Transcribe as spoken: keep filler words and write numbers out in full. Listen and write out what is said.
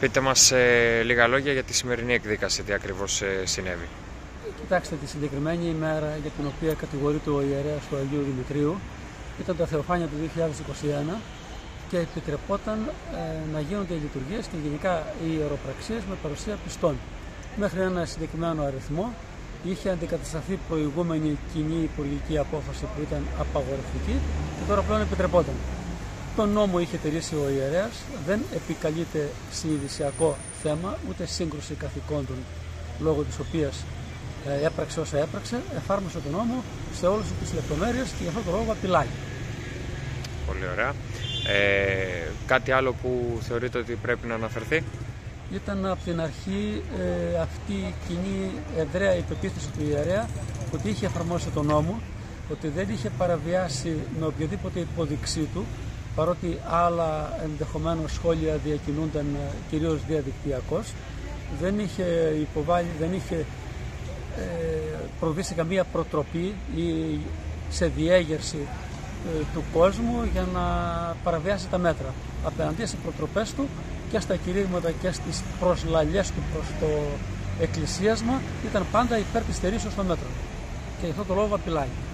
Πείτε μας ε, λίγα λόγια για τη σημερινή εκδίκαση, τι ακριβώς ε, συνέβη. Κοιτάξτε, τη συγκεκριμένη ημέρα για την οποία κατηγορείται ο ιερέας του Αγίου Δημητρίου ήταν τα Θεοφάνεια του δύο χιλιάδες είκοσι ένα και επιτρεπόταν ε, να γίνονται οι λειτουργίες και γενικά οι ιεροπραξίες με παρουσία πιστών. Μέχρι ένα συγκεκριμένο αριθμό είχε αντικατασταθεί προηγούμενη κοινή υπουργική απόφαση που ήταν απαγορευτική και τώρα πλέον επιτρεπόταν. Τον νόμο είχε τηρήσει ο ιερέας, δεν επικαλείται συνειδησιακό θέμα ούτε σύγκρουση καθηκόντων λόγω της οποίας ε, έπραξε όσα έπραξε, εφάρμοσε τον νόμο σε όλες τις λεπτομέρειες και γι' αυτό τον λόγο απειλάει. Πολύ ωραία. Ε, κάτι άλλο που θεωρείτε ότι πρέπει να αναφερθεί? Ήταν από την αρχή ε, αυτή η κοινή ευραία υπεποίθηση του ιερέα ότι είχε εφαρμόσει τον νόμο, ότι δεν είχε παραβιάσει με οποιοδήποτε υπόδειξή του, παρότι άλλα ενδεχομένως σχόλια διακινούνταν κυρίως διαδικτυακώς, δεν είχε υποβάλει, δεν είχε ε, προβεί σε καμία προτροπή ή σε διέγερση ε, του κόσμου για να παραβιάσει τα μέτρα. Απέναντί σε προτροπές του και στα κηρύγματα και στις προσλαλιές του προς το εκκλησίασμα ήταν πάντα υπέρ της στερήσεως των μέτρων και γι' αυτό το λόγο απειλάει.